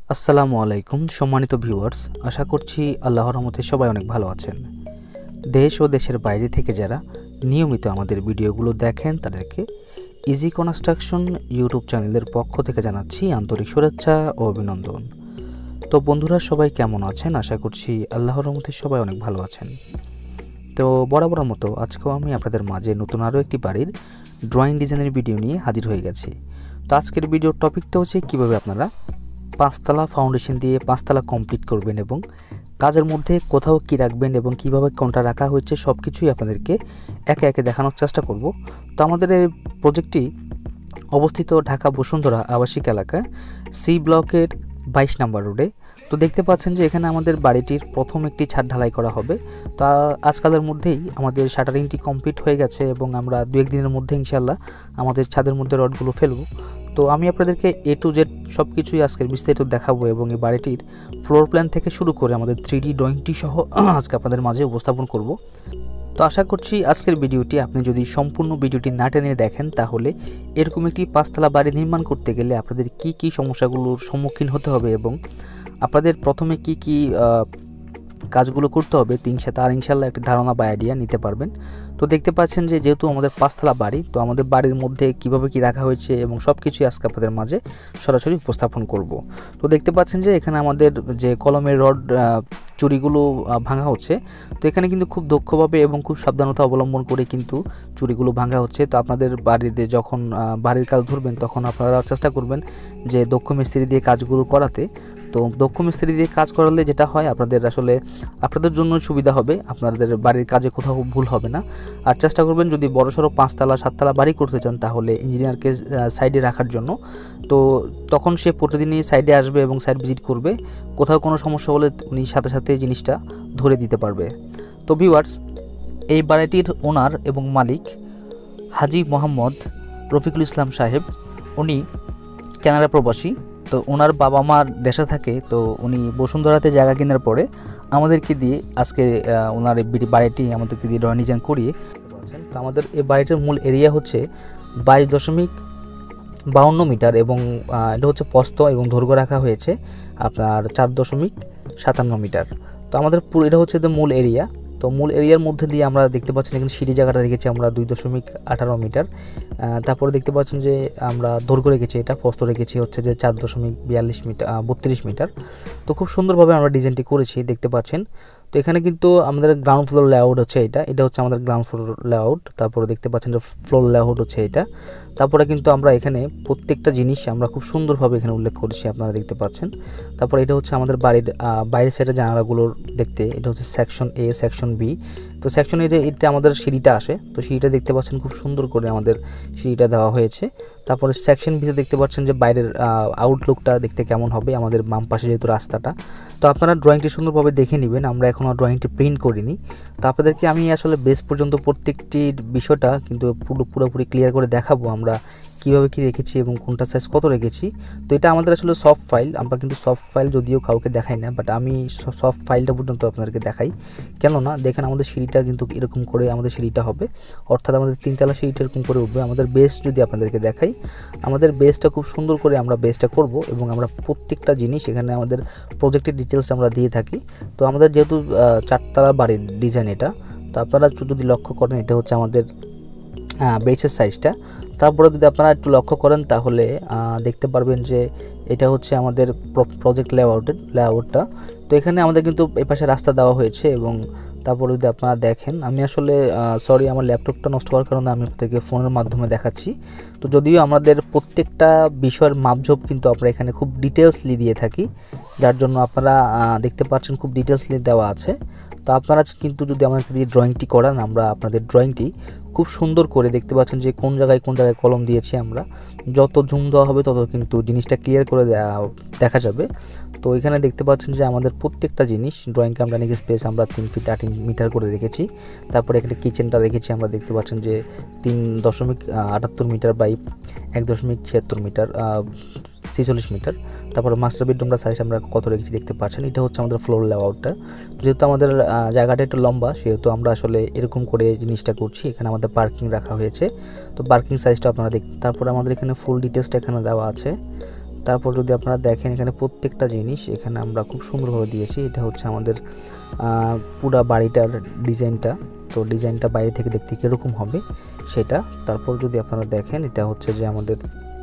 আসসালামু আলাইকুম সম্মানিত ভিউয়ার্স, আশা করছি আল্লাহর রহমতে সবাই অনেক ভালো আছেন। দেশ ও দেশের বাইরে থেকে যারা নিয়মিত আমাদের ভিডিওগুলো দেখেন তাদেরকে ইজি কনস্ট্রাকশন ইউটিউব চ্যানেলের পক্ষ থেকে জানাচ্ছি আন্তরিক শুভেচ্ছা ও অভিনন্দন। তো বন্ধুরা, সবাই কেমন আছেন? আশা করছি আল্লাহর রহমতে সবাই অনেক ভালো আছেন। তো বরাবর মতো আজকেও আমি আপনাদের মাঝে নতুন আরও একটি বাড়ির ড্রয়িং ডিজাইনের ভিডিও নিয়ে হাজির হয়ে গেছি। তো আজকের ভিডিওর টপিকটা হচ্ছে কীভাবে আপনারা পাঁচতলা ফাউন্ডেশন দিয়ে পাঁচতলা কমপ্লিট করবেন এবং কাজের মধ্যে কোথাও কী রাখবেন এবং কীভাবে কোনটা রাখা হয়েছে সব কিছুই আপনাদেরকে একে একে দেখানোর চেষ্টা করব। তো আমাদের এই প্রজেক্টটি অবস্থিত ঢাকা বসুন্ধরা আবাসিক এলাকা সি ব্লকের 22 নম্বর রোডে। তো দেখতে পাচ্ছেন যে এখানে আমাদের বাড়িটির প্রথম একটি ছাদ ঢালাই করা হবে। তো আজকালের মধ্যেই আমাদের শাটারিংটি কমপ্লিট হয়ে গেছে এবং আমরা দু এক দিনের মধ্যে ইনশাল্লাহ আমাদের ছাদের মধ্যে রডগুলো ফেলব। তো আমি আপনাদেরকে A to Z সব কিছুই আজকের বিস্তারিত দেখাবো এবং এই বাড়িটির ফ্লোর প্ল্যান থেকে শুরু করে আমাদের 3D ড্রয়িংটি সহ আজকে আপনাদের মাঝে উপস্থাপন করব। তো আশা করছি আজকের ভিডিওটি আপনি যদি সম্পূর্ণ ভিডিওটি না টেনে দেখেন তাহলে এরকম একটি পাঁচতলা বাড়ি নির্মাণ করতে গেলে আপনাদের কি কি সমস্যাগুলোর সম্মুখীন হতে হবে এবং আপনাদের প্রথমে কি কি কাজগুলো করতে হবে তার ইনশাল্লাহ একটি ধারণা বা আইডিয়া নিতে পারবেন। তো দেখতে পাচ্ছেন যে যেহেতু আমাদের পাঁচতলা বাড়ি, তো আমাদের বাড়ির মধ্যে কিভাবে কি রাখা হয়েছে এবং সব কিছুই আজকে আপনাদের মাঝে সরাসরি উপস্থাপন করব। তো দেখতে পাচ্ছেন যে এখানে আমাদের যে কলমের রড চুরিগুলো ভাঙা হচ্ছে। তো এখানে কিন্তু খুব দক্ষভাবে এবং খুব সাবধানতা অবলম্বন করে কিন্তু চুরিগুলো ভাঙা হচ্ছে। তো আপনাদের বাড়িতে যখন বাড়ির কাজ ধরবেন তখন আপনারা চেষ্টা করবেন যে দক্ষ মিস্ত্রি দিয়ে কাজগুলো করাতে। তো দক্ষ মিস্ত্রি দিয়ে কাজ করালে যেটা হয় আপনাদের জন্য সুবিধা হবে, আপনাদের বাড়ির কাজে কোথাও ভুল হবে না। আর চেষ্টা করবেন যদি বড়সড় 5তলা 7তলা বাড়ি করতে চান তাহলে ইঞ্জিনিয়ারকে সাইডে রাখার জন্য। তো তখন সে প্রতিদিনই সাইডে আসবে এবং সাইড ভিজিট করবে, কোথাও কোনো সমস্যা হলে উনি সাথে সাথে জিনিসটা ধরে দিতে পারবে। তো ভিউয়ার্স, এই বাড়িটির ওনার এবং মালিক হাজি মোহাম্মদ রফিকুল ইসলাম সাহেব, উনি কানাডা প্রবাসী। তো ওনার বাবা মার দেশে থাকে। তো উনি বসুন্ধরাতে জায়গা কেনার পরে আমাদেরকে দিয়ে আজকে ওনার বাড়িটি আমাদেরকে দিয়ে ড্রয়িং ডিজাইন করিয়ে পাচ্ছেন। তো আমাদের এই বাড়িটার মূল এরিয়া হচ্ছে 22.52 মিটার এবং এটা হচ্ছে প্রস্থ এবং দৈর্ঘ্য রাখা হয়েছে আপনার 4.57 মিটার। তো আমাদের পুরো এটা হচ্ছে মূল এরিয়া। তো মূল এরিয়ার মধ্যে দিয়ে আমরা দেখতে পাচ্ছেন এখানে সিঁড়ি জায়গাটা রেখেছি আমরা 2.18 মিটার। তারপরে দেখতে পাচ্ছেন যে আমরা দৈর্ঘ্য রেখেছি, এটা প্রস্থ রেখেছি হচ্ছে যে 4.42 মিটার 32 মিটার। তো খুব সুন্দরভাবে আমরা ডিজাইনটি করেছি দেখতে পাচ্ছেন। তো এখানে কিন্তু আমাদের গ্রাউন্ড ফ্লোর লেআউট হচ্ছে এটা হচ্ছে আমাদের গ্রাউন্ড ফ্লোর লেআউট। তারপরে দেখতে পাচ্ছেন যে ফ্লোর লেআউট হচ্ছে এটা। তারপরে কিন্তু আমরা এখানে প্রত্যেকটা জিনিস আমরা খুব সুন্দরভাবে এখানে উল্লেখ করেছি, আপনারা দেখতে পাচ্ছেন। তারপরে এটা হচ্ছে আমাদের বাড়ির বাইরের সাইডের জানালাগুলোর দেখতে, এটা হচ্ছে সেকশন A, সেকশন B। তো সেকশন এতে আমাদের সিঁড়িটা আসে। তো সিঁড়িটা দেখতে পাচ্ছেন খুব সুন্দর করে আমাদের সিঁড়িটা দেওয়া হয়েছে। তারপরে সেকশন B তে দেখতে পাচ্ছেন যে বাইরের আউটলুকটা দেখতে কেমন হবে, আমাদের বাম পাশে যেহেতু রাস্তাটা। তো আপনারা ড্রয়িংটি সুন্দরভাবে দেখে নেবেন, আমরা এখনও ড্রয়িংটি প্রিন্ট করিনি। তো আপনাদেরকে আমি আসলে বেস পর্যন্ত প্রত্যেকটির বিষয়টা কিন্তু পুরোপুরি ক্লিয়ার করে দেখাবো আমরা কীভাবে কী রেখেছি এবং কোনটা সাইজ কত রেখেছি। তো এটা আমাদের আসলে সফট ফাইল, আমরা কিন্তু সফট ফাইল যদিও কাউকে দেখাই না, বাট আমি সফট ফাইলটা পর্যন্ত আপনাদেরকে দেখাই। কেননা দেখেন আমাদের সিঁড়িটা কিন্তু এরকম করে আমাদের সিঁড়িটা হবে, অর্থাৎ আমাদের 3তলা সিঁড়িটা এরকম করে উঠবে। আমাদের বেস যদি আপনাদেরকে দেখাই, আমাদের বেসটা খুব সুন্দর করে আমরা বেসটা করব এবং আমরা প্রত্যেকটা জিনিস এখানে আমাদের প্রজেক্টের ডিটেলস আমরা দিয়ে থাকি। তো আমাদের যেহেতু 4তলা বাড়ির ডিজাইন এটা, তো আপনারা যদি লক্ষ্য করেন এটা হচ্ছে আমাদের বেসের সাইজটা। তারপরে যদি আপনারা একটু লক্ষ্য করেন তাহলে দেখতে পারবেন যে এটা হচ্ছে আমাদের প্রজেক্ট লেআউটটা। তো এখানে আমাদের কিন্তু এই পাশে রাস্তা দেওয়া হয়েছে এবং তারপরে যদি আপনারা দেখেন, আমি আসলে সরি আমার ল্যাপটপটা নষ্ট হওয়ার কারণে আমি আপনাদেরকে ফোনের মাধ্যমে দেখাচ্ছি। তো যদিও আমাদের প্রত্যেকটা বিষয়ের মাপঝোপ কিন্তু আমরা এখানে খুব ডিটেলসলি দিয়ে থাকি, যার জন্য আপনারা দেখতে পাচ্ছেন খুব ডিটেলসলি দেওয়া আছে। তো আপনারা কিন্তু যদি আমাদের দিয়ে ড্রয়িংটি করান, আমরা আপনাদের ড্রয়িংটি খুব সুন্দর করে দেখতে পাচ্ছেন যে কোন জায়গায় কলম দিয়েছি আমরা। যত জুম দেওয়া হবে তত কিন্তু জিনিসটা ক্লিয়ার করে দেখা যাবে। তো এখানে দেখতে পাচ্ছেন যে আমাদের প্রত্যেকটা জিনিস ড্রয়িং কামরানিক স্পেস আমরা 3 ফিট 8 মিটার করে রেখেছি। তারপরে এখানে কিচেনটা রেখেছি আমরা দেখতে পাচ্ছেন যে 3.78 মিটার বাই 1.76 মিটার 46 মিটার। তারপরে মাস্টার বেডরুমটা সাইজ আমরা কত রেখেছি দেখতে পাচ্ছেন। এটা হচ্ছে আমাদের ফ্লোর লেআউটটা। যেহেতু আমাদের জায়গাটা একটু লম্বা সেহেতু আমরা আসলে এরকম করে জিনিসটা করছি। এখানে আমাদের পার্কিং রাখা হয়েছে, তো পার্কিং সাইজটা আপনারা তারপরে আমাদের এখানে ফুল ডিটেলসটা এখানে দেওয়া আছে। তারপর যদি আপনারা দেখেন এখানে প্রত্যেকটা জিনিস এখানে আমরা খুব সুন্দরভাবে দিয়েছি। এটা হচ্ছে আমাদের পুরা বাড়িটার ডিজাইনটা। তো ডিজাইনটা বাইরে থেকে দেখতে কীরকম হবে সেটা। তারপর যদি আপনারা দেখেন এটা হচ্ছে যে আমাদের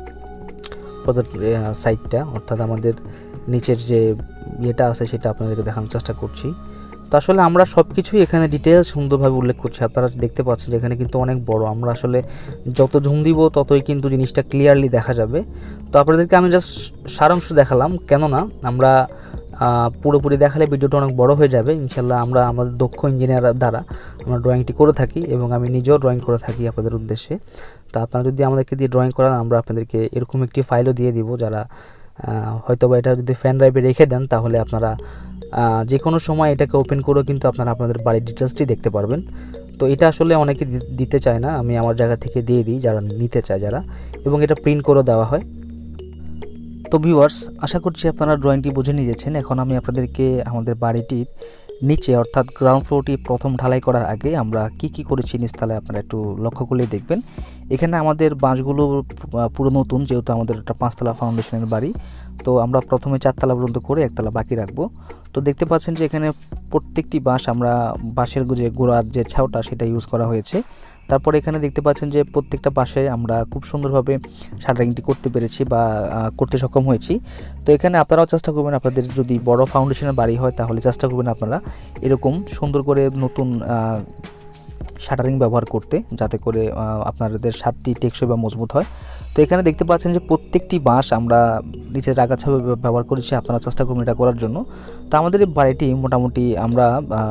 সাইডটা, অর্থাৎ আমাদের নিচের যে ইয়েটা আছে সেটা আপনাদেরকে দেখানোর চেষ্টা করছি। তো আসলে আমরা সব কিছুই এখানে ডিটেলস সুন্দরভাবে উল্লেখ করছি। আপনারা দেখতে পাচ্ছেন যে এখানে কিন্তু অনেক বড়, আমরা আসলে যত ঝুম দিব ততই কিন্তু জিনিসটা ক্লিয়ারলি দেখা যাবে। তো আপনাদেরকে আমি জাস্ট সারাংশ দেখালাম, কেননা আমরা পুরোপুরি দেখালে ভিডিওটা অনেক বড় হয়ে যাবে। ইনশাল্লাহ আমরা আমাদের দক্ষ ইঞ্জিনিয়ার দ্বারা আমরা ড্রয়িংটি করে থাকি এবং আমি নিজেও ড্রয়িং করে থাকি আপনাদের উদ্দেশ্যে। তো আপনারা যদি আমাদেরকে দিয়ে ড্রয়িং করান, আমরা আপনাদেরকে এরকম একটি ফাইলও দিয়ে দিব, যারা হয়তো বা এটা যদি ফ্যান ড্রাইভে রেখে দেন তাহলে আপনারা যে কোনো সময় এটাকে ওপেন করেও কিন্তু আপনারা আপনাদের বাড়ির ডিটেলসটি দেখতে পারবেন। তো এটা আসলে অনেকে দিতে চায় না, আমি আমার জায়গা থেকে দিয়ে দিই যারা নিতে চায় যারা, এবং এটা প্রিন্ট করেও দেওয়া হয়। তো ভিউয়ার্স, আশা করছি আপনারা ড্রয়িংটি বুঝে নিয়েছেন। এখন আমি আপনাদেরকে আমাদের বাড়িটির নিচে অর্থাৎ গ্রাউন্ড ফ্লোরটি প্রথম ঢালাই করার আগে আমরা কি করেছি নিচতলায় আপনারা একটু লক্ষ্য করলেই দেখবেন। এখানে আমাদের বাঁশগুলো পুরো নতুন, যেহেতু আমাদের একটা 5 তলা ফাউন্ডেশনের বাড়ি। তো আমরা প্রথমে 4 তলা পর্যন্ত করে 1 তলা বাকি রাখবো। তো দেখতে পাচ্ছেন যে এখানে প্রত্যেকটি বাঁশ আমরা বাঁশের যে গোড়ার যে ছাউটা সেটা ইউজ করা হয়েছে। তারপর এখানে দেখতে পাচ্ছেন যে প্রত্যেকটা পাশে আমরা খুব সুন্দরভাবে শাটারিংটি করতে পেরেছি বা করতে সক্ষম হয়েছি। তো এখানে আপনারাও চেষ্টা করবেন, আপনাদের যদি বড় ফাউন্ডেশনের বাড়ি হয় তাহলে চেষ্টা করবেন আপনারা এরকম সুন্দর করে নতুন শাটারিং ব্যবহার করতে, যাতে করে আপনাদের ছাদটি টেকসই বা মজবুত হয়। তো এখানে দেখতে পাচ্ছেন যে প্রত্যেকটি বাঁশ আমরা নিচের আগাছা ব্যবহার করেছি, আপনারা চেষ্টা করবেন এটা করার জন্য। তো আমাদের এই বাড়িটি মোটামুটি আমরা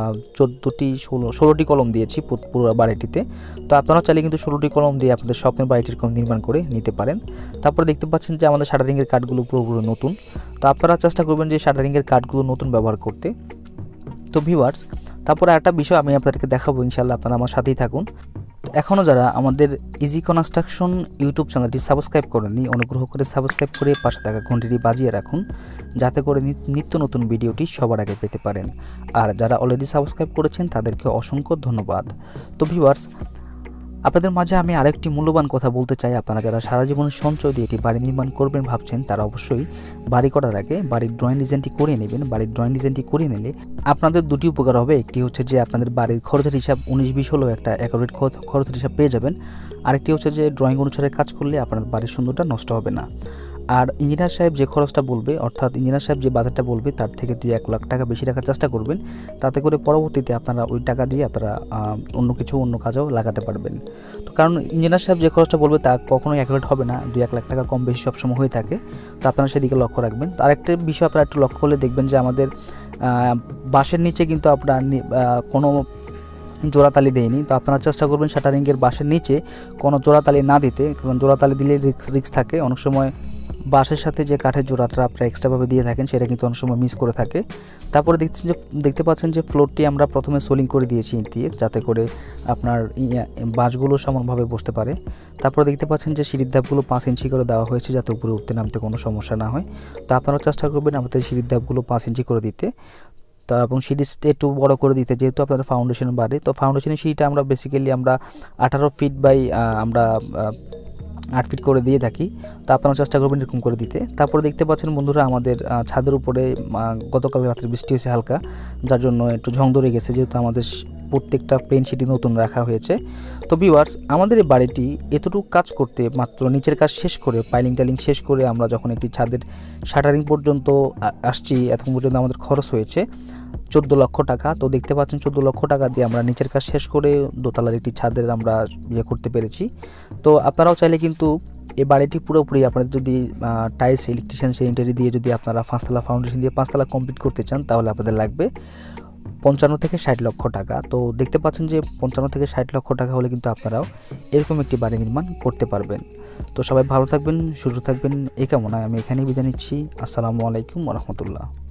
16টি কলম দিয়েছি পুরো বাড়িটিতে। তো আপনারা চাইলে কিন্তু 16টি কলম দিয়ে আপনাদের স্বপ্নের বাড়িটির কলম নির্মাণ করে নিতে পারেন। তারপরে দেখতে পাচ্ছেন যে আমাদের শাটারিংয়ের কাঠগুলো পুরোপুরি নতুন। তো আপনারা চেষ্টা করবেন যে শাটারিংয়ের কাঠগুলো নতুন ব্যবহার করতে। তো ভিউয়ার্স, তারপরে একটা বিষয় আমি আপনাদেরকে দেখাবো, ইনশাআল্লাহ আপনারা আমার সাথেই থাকুন। এখনও যারা আমাদের ইজি কনস্ট্রাকশন ইউটিউব চ্যানেলটি সাবস্ক্রাইব করেননি, অনুগ্রহ করে সাবস্ক্রাইব করে পাশে থাকা ঘন্টিটি বাজিয়ে রাখুন, যাতে করে নিত্য নতুন ভিডিওটি সবার আগে পেতে পারেন। আর যারা অলরেডি সাবস্ক্রাইব করেছেন তাদেরকে অসংখ্য ধন্যবাদ। তো ভিউয়ার্স, আপনাদের মাঝে আমি আরেকটি মূল্যবান কথা বলতে চাই। আপনারা যারা সারা জীবন সঞ্চয় দিয়ে এটি বাড়ি নির্মাণ করবেন ভাবছেন, তারা অবশ্যই বাড়ি করার আগে বাড়ির ড্রয়িং ডিজাইনটি করে নেবেন। বাড়ির ড্রয়িং ডিজাইনটি করে নিলে আপনাদের দুটি উপকার হবে। একটি হচ্ছে যে আপনাদের বাড়ির খরচের হিসাব 19-20 হলেও একটা অ্যাকুরেট খরচের হিসাব পেয়ে যাবেন। আরেকটি হচ্ছে যে ড্রয়িং অনুসারে কাজ করলে আপনার বাড়ির সুন্দরটা নষ্ট হবে না। আর ইঞ্জিনিয়ার সাহেব যে খরচটা বলবে, অর্থাৎ ইঞ্জিনিয়ার সাহেব যে বাজেটটা বলবে তার থেকে 2-1 লাখ টাকা বেশি রাখার চেষ্টা করবেন, তাতে করে পরবর্তীতে আপনারা ওই টাকা দিয়ে আপনারা অন্য কাজেও লাগাতে পারবেন। তো কারণ ইঞ্জিনিয়ার সাহেব যে খরচটা বলবে তা কখনোই অ্যাকুরেট হবে না, 2-1 লাখ টাকা কম বেশি সবসময় হয়ে থাকে। তো আপনারা সেদিকে লক্ষ্য রাখবেন। তো আরেকটা বিষয় আপনারা একটু লক্ষ্য করলে দেখবেন যে আমাদের বাঁশের নিচে কিন্তু আপনার কোনো জোড়াতালি দেয়নি। তো আপনারা চেষ্টা করবেন শাটারিংয়ের বাঁশের নিচে কোনো জোড়াতালি না দিতে, কারণ জোড়াতালি দিলে রিস্ক থাকে। অনেক সময় বাঁশের সাথে যে কাঠের জোড়াটা আপনারা এক্সট্রাভাবে দিয়ে থাকেন সেটা কিন্তু অনেক সময় মিস করে থাকে। তারপরে দেখতে পাচ্ছেন যে ফ্লোরটি আমরা প্রথমে সোলিং করে দিয়েছি ইট দিয়ে, যাতে করে আপনার বাঁশগুলো সমানভাবে বসতে পারে। তারপরে দেখতে পাচ্ছেন যে সিঁড়ির ধাপগুলো 5 ইঞ্চি করে দেওয়া হয়েছে, যাতে উপরে উঠতে নামতে কোনো সমস্যা না হয়। তো আপনারা চেষ্টা করবেন আমাদের সিঁড়ির ধাপগুলো 5 ইঞ্চি করে দিতে, তা এবং সিঁড়ি একটু বড় করে দিতে, যেহেতু আপনাদের ফাউন্ডেশন বাড়ে। তো ফাউন্ডেশনের সিঁড়িটা আমরা বেসিক্যালি আমরা 18 ফিট বাই আমরা 8 ফিট করে দিয়ে থাকি। তো আপনারা চেষ্টা করবেন এরকম করে দিতে। তারপরে দেখতে পাচ্ছেন বন্ধুরা, আমাদের ছাদের উপরে গতকাল রাত্রে বৃষ্টি হয়েছে হালকা, যার জন্য একটু ঝং ধরে গেছে, যেহেতু আমাদের প্রত্যেকটা প্লেন সিটি নতুন রাখা হয়েছে। তো ভিউয়ার্স, আমাদের এই বাড়িটি এতটুকু কাজ করতে মাত্র নিচের কাজ শেষ করে পাইলিং টাইলিং শেষ করে আমরা যখন একটি ছাদের শাটারিং পর্যন্ত আসছি, এখন পর্যন্ত আমাদের খরচ হয়েছে 14 লক্ষ টাকা। তো দেখতে পাচ্ছেন 14 লক্ষ টাকা দিয়ে আমরা নিচের কাজ শেষ করে দোতলার একটি ছাদের আমরা করতে পেরেছি। তো আপনারাও চাইলে কিন্তু এই বাড়িটি পুরোপুরি আপনারা যদি টাইলস, ইলেকট্রিশিয়ান, সেনিটারি দিয়ে যদি আপনারা 5 তলা ফাউন্ডেশন দিয়ে 5 তলা কমপ্লিট করতে চান, তাহলে আপনাদের লাগবে 55 থেকে 60 লক্ষ টাকা। তো দেখতে পাচ্ছেন যে 55 থেকে 60 লক্ষ টাকা হলে কিন্তু আপনারাও এরকম একটি বাড়ি নির্মাণ করতে পারবেন। তো সবাই ভালো থাকবেন, সুস্থ থাকবেন, এই কামনায় আমি এখানেই বিদায় নিচ্ছি। আসসালামু আলাইকুম ওয়া রাহমাতুল্লাহ।